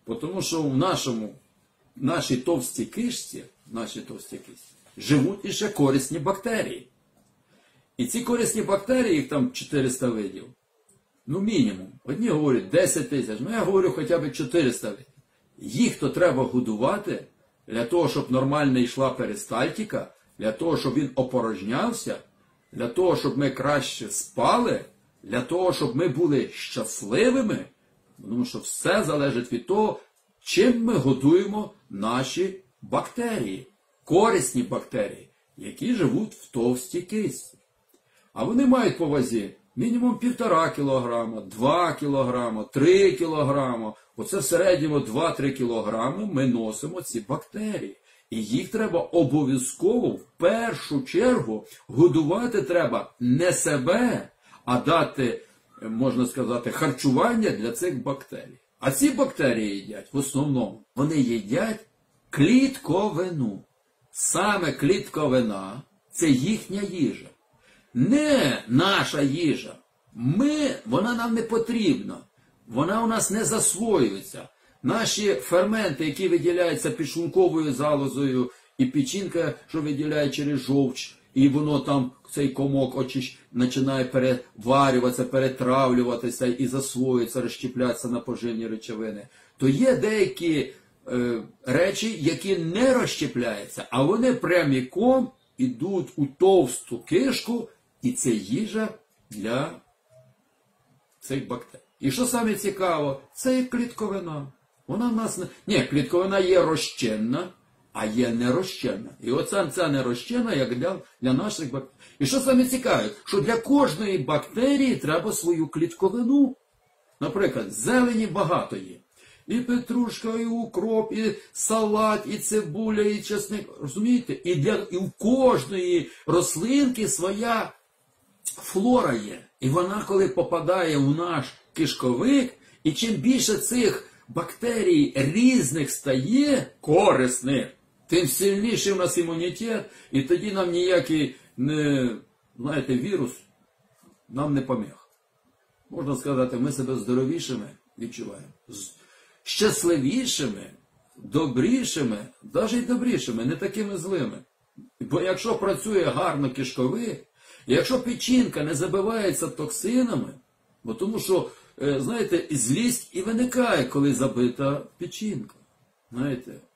Тому що в нашій товстій кишці, живуть іще корисні бактерії. І ці корисні бактерії, їх там 400 видів, ну мінімум. Одні говорять 10 тисяч, ну я говорю хоча б 400 видів. Їх то треба годувати для того, щоб нормально йшла перистальтика, для того, щоб він опорожнявся, для того, щоб ми краще спали, для того, щоб ми були щасливими. Тому що все залежить від того, чим ми годуємо наші бактерії, корисні бактерії, які живуть в товстій кисті. А вони мають по вазі мінімум 1,5 кілограма, 2 кілограма, 3 кілограма. Оце в середньому 2-3 кілограми ми носимо ці бактерії. І їх треба обов'язково в першу чергу годувати треба не себе, а дати, можна сказати, харчування для цих бактерій. А ці бактерії їдять в основному, вони їдять клітковину. Саме клітковина – це їхня їжа. Не наша їжа. Вона нам не потрібна. Вона у нас не засвоюється. Наші ферменти, які виділяються підшлунковою залозою, і печінка, що виділяє через жовч, і воно там, цей комок починає переварюватися, перетравлюватися і засвоюється, розщеплятися на поживні речовини, то є деякі речі, які не розщепляються, а вони прямиком ідуть у товсту кишку, і це їжа для цих бактерій. І що саме цікаво, це є клітковина. Вона в нас не... Ні, клітковина є розчинна, а є нерозчинна. І оце ця нерозчинна, як для наших бактерій. І що саме цікаве, що для кожної бактерії треба свою клітковину. Наприклад, зелені багато є. І петрушка, і укроп, і салат, і цибуля, і чесник. Розумієте? І в кожної рослинки своя флора є. І вона, коли попадає в наш кишковик, і чим більше цих бактерій різних стає, корисних, тим сильніший у нас імунітет, і тоді нам ніякий, вірус нам не поміг. Можна сказати, ми себе здоровішими відчуваємо. Щасливішими, добрішими, навіть добрішими, не такими злими. Бо якщо працює гарно кишковик, якщо печінка не забивається токсинами, бо тому що, знаєте, злість і виникає, коли забита печінка. Знаєте,